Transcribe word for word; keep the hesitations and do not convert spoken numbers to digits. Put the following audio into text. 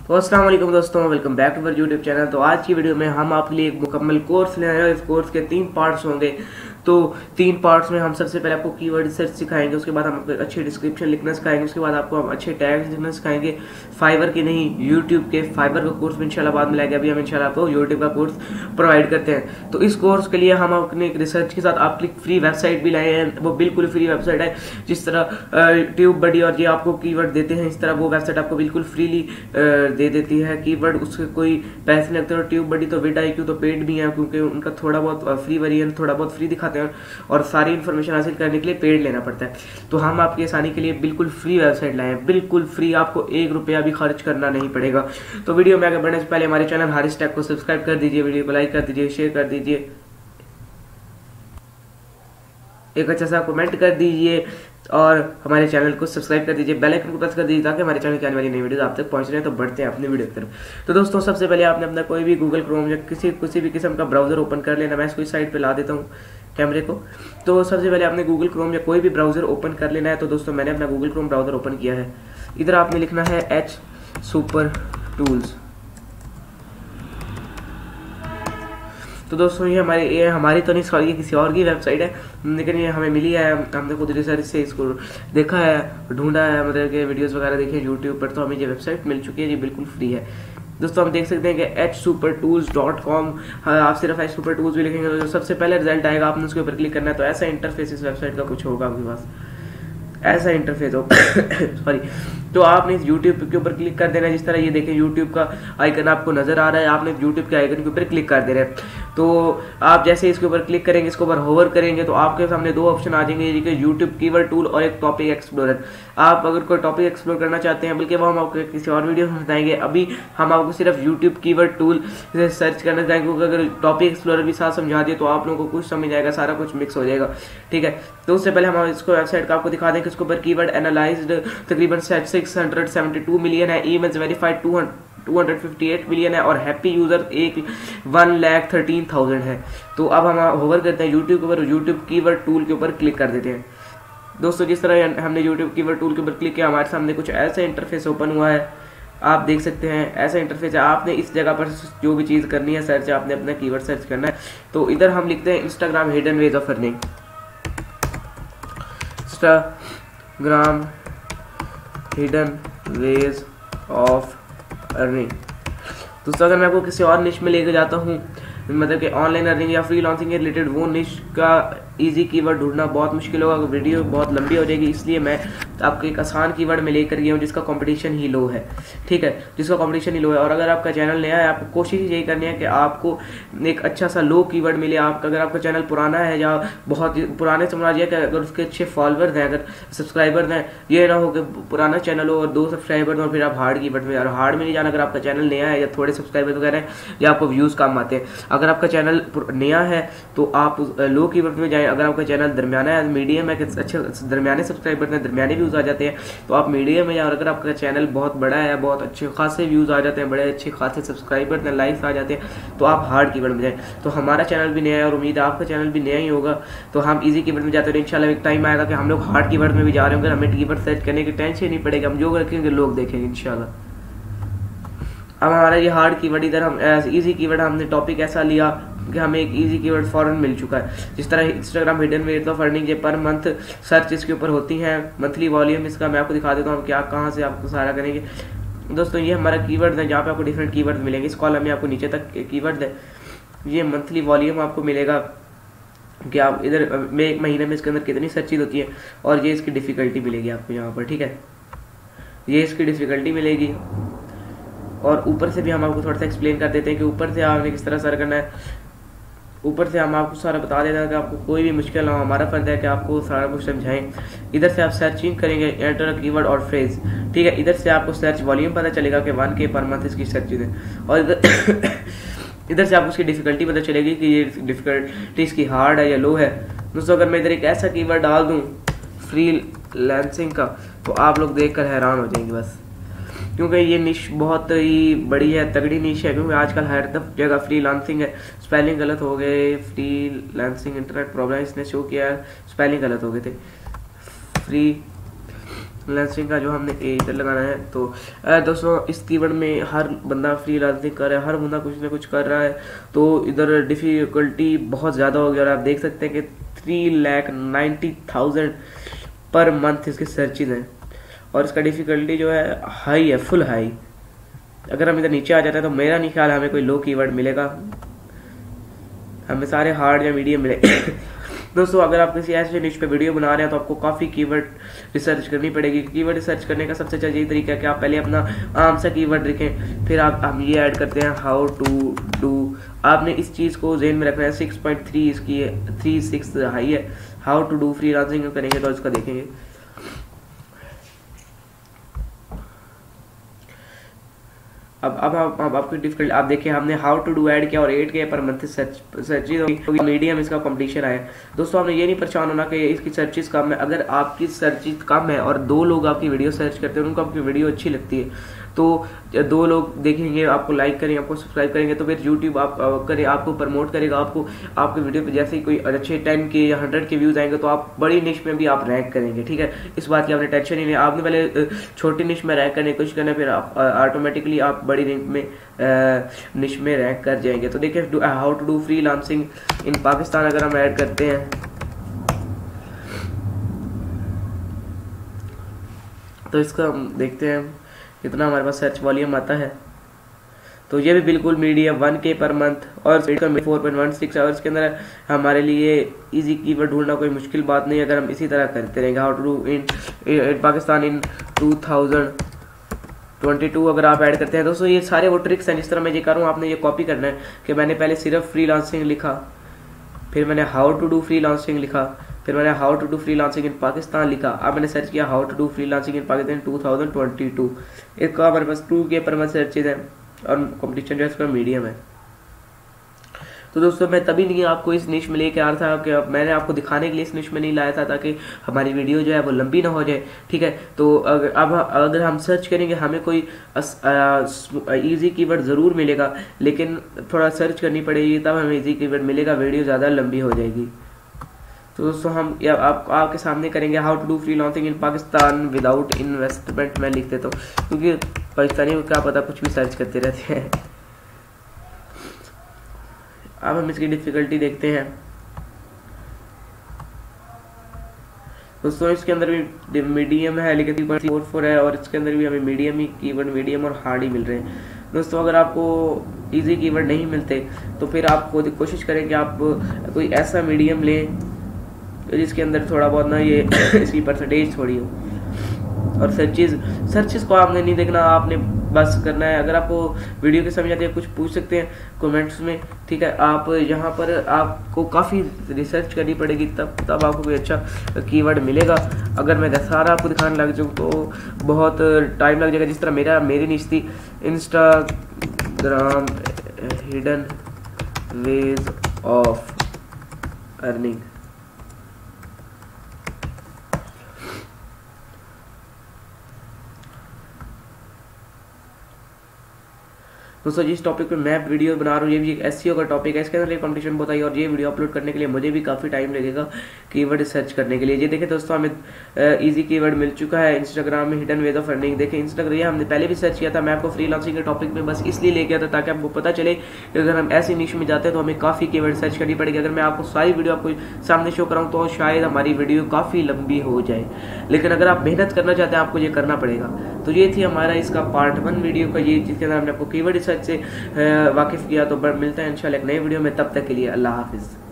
तो अस्सलाम वालेकुम दोस्तों, welcome back to our YouTube channel. तो आज की वीडियो में हम आपके लिए एक मुकम्मल कोर्स ले आए हैं। इस कोर्स के तीन पार्ट्स होंगे। तो तीन पार्ट्स में हम सबसे पहले आपको कीवर्ड सर्च सिखाएंगे, उसके बाद हम आपको अच्छे डिस्क्रिप्शन लिखना सिखाएंगे, उसके बाद आपको हम अच्छे टैग्स लिखना सिखाएंगे। फाइवर के नहीं, यूट्यूब के फाइवर का कोर्स भी इंशाल्लाह बाद में लाएंगे। अभी हम इंशाल्लाह आपको यूट्यूब का कोर्स प्रोवाइड करते हैं। तो इस कोर्स के लिए हम अपने एक रिसर्च के साथ आपकी फ्री वेबसाइट भी लाए हैं। वो बिल्कुल फ्री वेबसाइट है। जिस तरह ट्यूब बडी और ये आपको कीवर्ड देते हैं, इस तरह वो वेबसाइट आपको बिल्कुल फ्रीली दे देती है। कीवर्ड उसके कोई पैसे नहीं लगते। और ट्यूब बडी तो विड आई क्यू तो पेड भी है, क्योंकि उनका थोड़ा बहुत फ्री वेरिएंट थोड़ा बहुत फ्री दिखाते हैं और सारी इन्फॉर्मेशन हासिल करने के लिए पेड लेना पड़ता है। तो हम आपकी आसानी के लिए बिल्कुल फ्री वेबसाइट लाए हैं, बिल्कुल फ्री। आपको एक रुपया भी खर्च करना नहीं पड़ेगा। तो वीडियो में आगे बढ़ने से पहले हमारे चैनल हारिस टेक को सब्सक्राइब कर दीजिए, वीडियो को लाइक कर दीजिए, शेयर कर दीजिए, एक अच्छा सा कमेंट कर दीजिए और हमारे चैनल को सब्सक्राइब कर दीजिए, बेल आइकन को प्रेस कर दीजिए ताकि हमारे चैनल की आने वाली नई वीडियोस आप तक पहुंच रहे हैं। तो बढ़ते हैं अपनी वीडियो की तरफ। तो दोस्तों, सबसे पहले आपने अपना कोई भी गूगल क्रोम या किसी किसी भी किस्म का ब्राउजर ओपन कर लेना। मैं इसको इस साइड पे ला देता हूँ कैमरे को। तो सबसे पहले आपने गूगल क्रोम या कोई भी ब्राउजर ओपन कर लेना है। तो दोस्तों, मैंने अपना गूगल क्रोम ब्राउजर ओपन किया है। इधर आपने लिखना है एच सुपर टूल्स। तो दोस्तों, ये हमारे ये हमारी तो नहीं, सॉरी, ये किसी और की वेबसाइट है, लेकिन ये हमें मिली है। हमने खुद रिसर्च से इसको देखा है, ढूंढा है, मतलब कि वीडियोस वगैरह देखे यूट्यूब पर। तो हमें ये वेबसाइट मिल चुकी है, ये बिल्कुल फ्री है। दोस्तों, हम देख सकते हैं कि H super tools dot com. आप सिर्फ एच सुपर टूल्स भी लिखेंगे तो जो सबसे पहले रिजल्ट आएगा आपने उसके ऊपर क्लिक करना है। तो ऐसा इंटरफेस इस वेबसाइट का कुछ होगा आपके पास, ऐसा इंटरफेस हो सॉरी। तो आपने इस यूट्यूब के ऊपर क्लिक कर देना है। जिस तरह ये देखें यूट्यूब का आइकन आपको नजर आ रहा है, आपने यूट्यूब के आइकन के ऊपर क्लिक कर देना है। तो आप जैसे इसके ऊपर क्लिक करेंगे, इसके ऊपर होवर करेंगे, तो आपके सामने दो ऑप्शन आ जाएंगे, यूट्यूब कीवर्ड टूल और एक टॉपिक एक्सप्लोरर। आप अगर कोई टॉपिक एक्सप्लोर करना चाहते हैं, बल्कि वो हम आपको किसी और वीडियो में बताएंगे, अभी हम आपको सिर्फ यूट्यूब कीवर्ड टूल सर्च करना चाहेंगे, क्योंकि अगर टॉपिक एक्सप्लोरर भी साथ समझा दिए तो आप लोगों को कुछ समझ आएगा, सारा कुछ मिक्स हो जाएगा। ठीक है। तो उससे पहले हम इसको वेबसाइट का आपको दिखा दें कि इसके ऊपर कीवर्ड एनालाइज्ड तकरीबन six hundred seventy two million है, emails verified two hundred fifty eight million है और हैप्पी यूजर एक वन लैख थर्टीन थाउजेंड है। तो अब हम होवर करते हैं यूट्यूब के ऊपर, यूट्यूब कीवर्ड टूल के ऊपर क्लिक कर देते हैं। दोस्तों, जिस तरह हमने यूट्यूब कीवर्ड टूल के ऊपर क्लिक किया, हमारे सामने कुछ ऐसा इंटरफेस ओपन हुआ है। आप देख सकते हैं ऐसा इंटरफेस है। आपने इस जगह पर जो भी चीज़ करनी है सर्च, आपने अपना कीवर्ड सर्च करना है। तो इधर हम लिखते हैं Instagram hidden ways of earning. Instagram hidden ways of earning. दोस्तों, अगर मैं आपको किसी और निश में लेके जाता हूँ, मतलब कि ऑनलाइन अर्निंग या फ्रीलांसिंग के रिलेटेड, वो निश का इजी कीवर्ड ढूंढना बहुत मुश्किल होगा, वीडियो बहुत लंबी हो जाएगी। इसलिए मैं आपको एक आसान कीवर्ड में लेकर गया हूँ जिसका कंपटीशन ही लो है। ठीक है, जिसका कंपटीशन ही लो है। और अगर आपका चैनल नया है, आपको कोशिश यही करनी है कि आपको एक अच्छा सा लो कीवर्ड मिले। आपका अगर आपका चैनल पुराना है या बहुत पुराने समझ जाए कि अगर उसके अच्छे फॉलोअर्स हैं, अगर सब्सक्राइबर्स हैं, ये ना हो कि पुराना चैनल हो और दो सब्सक्राइबर्स हो फिर आप हार्ड कीवर्ड में। और हार्ड में नहीं जाना। अगर आपका चैनल नया है या थोड़े सब्सक्राइबर्स वगैरह हैं या आपको व्यूज़ कम आते हैं, अगर आपका चैनल नया है तो आप लो कीवर्ड में जाएं। अगर आपका चैनल दरमियाना है, मीडियम है, अच्छे दरमियाने सब्सक्राइबर हैं, दरमियाने व्यूज आ जाते हैं, तो आप मीडियम में जाएं। और अगर आपका चैनल बहुत बड़ा है, बहुत अच्छे खासे व्यूज आ जाते हैं, बड़े अच्छे खासे सब्सक्राइबर हैं, लाइक्स आ जाते हैं, तो आप हार्ड कीवर्ड में जाएं। तो हमारा चैनल भी नया है और उम्मीद है आपका चैनल भी नया ही होगा। तो हम इजी कीवर्ड में जाते हैं। इंशाल्लाह एक टाइम आएगा कि हम लोग हार्ड कीवर्ड में भी जा रहे होंगे, हमें कीवर्ड सर्च करने की टेंशन नहीं पड़ेगी। हम जो रखेंगे लोग देखेंगे इंशाल्लाह। अब हमारा ये हार्ड कीवर्ड, इधर हम इजी कीवर्ड हमने टॉपिक ऐसा लिया कि हमें एक इजी कीवर्ड फॉरन मिल चुका है। जिस तरह Instagram hidden ways of earning, ये पर मंथ सर्च इसके ऊपर होती हैं। मंथली वॉल्यूम इसका मैं आपको दिखा देता हूँ क्या कहाँ से आपको सारा करेंगे। दोस्तों, ये हमारा कीवर्ड है जहाँ पे आपको डिफरेंट कीवर्ड मिलेंगे। इस कॉलम में आपको नीचे तक कीवर्ड है। ये मंथली वॉल्यूम आपको मिलेगा कि आप इधर में एक महीने में इसके अंदर कितनी सर्चिज होती है, और ये इसकी डिफिकल्टी मिलेगी आपको यहाँ पर। ठीक है, ये इसकी डिफिकल्टी मिलेगी। और ऊपर से भी हम आपको थोड़ा सा एक्सप्लेन कर देते हैं कि ऊपर से आपने किस तरह सर करना है। ऊपर से हम आपको सारा बता देते हैं कि आपको कोई भी मुश्किल ना हो। हमारा फर्ज है कि आपको सारा कुछ समझाएं। इधर से आप सर्चिंग करेंगे, एंटर कीवर्ड और फ्रेज। ठीक है, इधर से आपको सर्च वॉल्यूम पता चलेगा कि वन के पर मंथ इसकी सर्चिज है। और इधर इधर से आपको उसकी डिफिकल्टी पता चलेगी कि ये डिफिकल्टी इसकी हार्ड है या लो है। दोस्तों, अगर मैं इधर एक ऐसा कीवर्ड डाल दूँ फ्रीलांसिंग का, तो आप लोग देख कर हैरान हो जाएंगे बस, क्योंकि ये निश बहुत ही बड़ी है, तगड़ी निश है। क्योंकि आजकल हर जगह फ्रीलांसिंग है। स्पेलिंग गलत हो गए, फ्रीलांसिंग इंटरनेट प्रॉब्लम इसने शो किया, स्पेलिंग गलत हो गए थे। फ्री फ्रीलांसिंग का जो हमने ए इधर लगाना है। तो आ, दोस्तों इस कीवर्ड में हर बंदा फ्रीलांसिंग कर रहा है, हर बंदा कुछ ना कुछ कर रहा है, तो इधर डिफिकल्टी बहुत ज़्यादा हो गया। और आप देख सकते हैं कि three lakh ninety thousand per month इसके सर्चिज हैं और इसका डिफिकल्टी जो है हाई है, फुल हाई। अगर हम इधर नीचे आ जाते हैं तो मेरा नहीं ख्याल हमें कोई लो कीवर्ड मिलेगा, हमें सारे हार्ड या मीडियम मिले। दोस्तों अगर आप किसी ऐसे निश पे वीडियो बना रहे हैं तो आपको काफ़ी कीवर्ड रिसर्च करनी पड़ेगी। कीवर्ड रिसर्च करने का सबसे अच्छा यही तरीका है कि आप पहले अपना आम सा कीवर्ड लिखें, फिर आप हम ये ऐड करते हैं हाउ टू डू। आपने इस चीज़ को जेन में रखना है। सिक्स पॉइंट थ्री इसकी है, थ्री सिक्स हाई है। हाउ टू डू फ्रीलांसिंग करेंगे तो इसका देखेंगे। अब अब अब, अब आपकी डिफिकल्ट आप देखिए, हमने हाउ टू डू ऐड किया और eight K per month search searches medium इसका कंपटीशन आया। दोस्तों आपने ये नहीं परेशान होना कि इसकी सर्चिज कम है। अगर आपकी सर्चिज कम है और दो लोग आपकी वीडियो सर्च करते हैं, उनको आपकी वीडियो अच्छी लगती है, तो दो लोग देखेंगे, आपको लाइक करेंगे, आपको सब्सक्राइब करेंगे, तो फिर यूट्यूब आप करे आपको प्रमोट करेगा। आपको आपके वीडियो पे जैसे ही कोई अच्छे टेन के या हंड्रेड के व्यूज आएंगे तो आप बड़ी निश में भी आप रैंक करेंगे। ठीक है, इस बात की आपने टेंशन ही नहीं। आपने पहले छोटी निश में रैंक करने की कोशिश करना, फिर आप ऑटोमेटिकली आप बड़ी रैंक में निश में रैंक कर जाएंगे। तो देखिए how to do freelancing in Pakistan अगर हम ऐड करते हैं तो इसका देखते हैं कितना हमारे पास सर्च वॉल्यूम आता है। तो ये भी बिल्कुल मीडियम वन के पर मंथ और four point one six hours के अंदर हमारे लिए इजी कीवर्ड ढूंढना कोई मुश्किल बात नहीं है अगर हम इसी तरह करते रहेंगे। How to do in in Pakistan in two thousand twenty two अगर आप ऐड करते हैं। दोस्तों ये सारे वो ट्रिक्स हैं जिस तरह मैं ये करूँ, आपने ये कॉपी करना है कि मैंने पहले सिर्फ फ्रीलांसिंग लिखा, फिर मैंने हाउ टू डू फ्रीलांसिंग लिखा, फिर मैंने how to do freelancing in Pakistan लिखा। अब मैंने सर्च किया how to do freelancing in Pakistan two thousand twenty two. इसका हमारे पास टू के पर मंथ सर्चेज है और कंपटीशन जो है इसका मीडियम है। तो दोस्तों मैं तभी नहीं आपको इस निश में लेके आ रहा था कि मैंने आपको दिखाने के लिए इस निश में नहीं लाया था ताकि हमारी वीडियो जो है वो लंबी ना हो जाए। ठीक है, तो अगर अब अगर हम सर्च करेंगे हमें कोई इजी कीवर्ड ज़रूर मिलेगा, लेकिन थोड़ा सर्च करनी पड़ेगी तब हमें इजी कीवर्ड मिलेगा, वीडियो ज़्यादा लंबी हो जाएगी। तो दोस्तों हम या आप आपके सामने करेंगे how to do freelancing in Pakistan without investment मैं लिख देता हूँ, क्योंकि पाकिस्तानी को क्या पता कुछ भी सर्च करते रहते हैं। अब हम इसकी डिफिकल्टी देखते हैं। दोस्तों इसके अंदर भी मीडियम है लेकिन थ्री पॉइंट फोर फोर है और इसके अंदर भी हमें मीडियम ही कीवर्ड मीडियम और हार्ड ही मिल रहे हैं। दोस्तों अगर आपको इजी कीवर्ड नहीं मिलते तो फिर आप खुद कोशिश करें कि आप कोई ऐसा मीडियम लें जिसके अंदर थोड़ा बहुत ना ये इसकी परसेंटेज थोड़ी हो। और सर्चेज सर्चेज को आपने नहीं देखना, आपने बस करना है। अगर आपको वीडियो के समझ आती है कुछ पूछ सकते हैं कमेंट्स में। ठीक है, आप यहाँ पर आपको काफ़ी रिसर्च करनी पड़ेगी तब तब आपको कोई अच्छा कीवर्ड मिलेगा। अगर मैं सारा आपको दिखाने लग जाऊँ तो बहुत टाइम लग जाएगा। जिस तरह मेरा मेरी निश थी Instagram hidden ways of earning. दोस्तों जिस टॉपिक पे मैं वीडियो बना रहा हूँ ये भी एक एसईओ का टॉपिक है, इसके अंदर कंपटीशन बहुत आई और ये वीडियो अपलोड करने के लिए मुझे भी काफ़ी टाइम लगेगा कीवर्ड सर्च करने के लिए। ये देखें दोस्तों हमें इजी कीवर्ड मिल चुका है इंस्टाग्राम में हिडन वेज ऑफ अर्निंग। देखें इंस्टाग्राम ये हमने पहले भी सर्च किया था, मैं आपको फ्रीलांसिंग के टॉपिक में बस इसलिए लेके आता ताकि आपको पता चले कि अगर हम ऐसी निश में जाते हैं तो हमें काफ़ी कीवर्ड सर्च करनी पड़ेगी। अगर मैं आपको सारी वीडियो आपको सामने शो कराऊँ तो शायद हमारी वीडियो काफ़ी लंबी हो जाए, लेकिन अगर आप मेहनत करना चाहते हैं आपको ये करना पड़ेगा। तो ये थी हमारा इसका पार्ट वन वीडियो का, ये जिसके अंदर हमने आपको कीवर्ड रिसर्च से वाकिफ किया। तो मिलता है इंशाल्लाह एक नई वीडियो में, तब तक के लिए अल्लाह हाफिज़।